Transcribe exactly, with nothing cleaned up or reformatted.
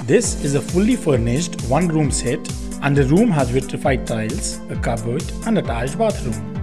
This is a fully furnished one-room set and the room has vitrified tiles, a cupboard and attached bathroom.